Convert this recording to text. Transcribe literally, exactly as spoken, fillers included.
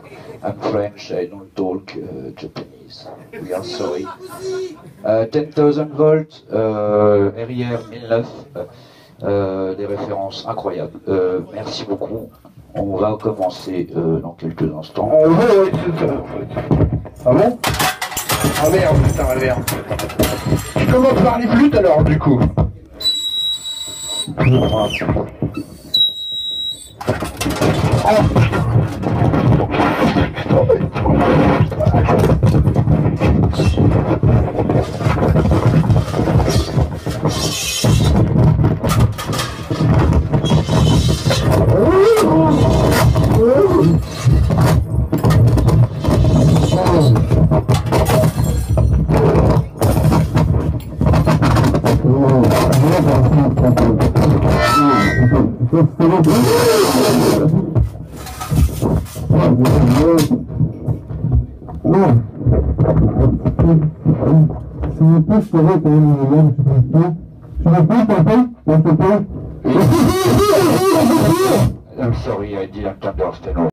I'm French, I don't talk uh, Japanese. We are sorry. Uh, ten thousand volts, euh, R I R mille neuf, euh, des références incroyables. Euh, merci beaucoup. On va commencer euh, dans quelques instants. Euh, ouais, ouais, c'est ça, en fait. Ah bon? Ah merde, putain, merde. Je commence par les flûtes alors, du coup. I'm sorry, I didn't understand.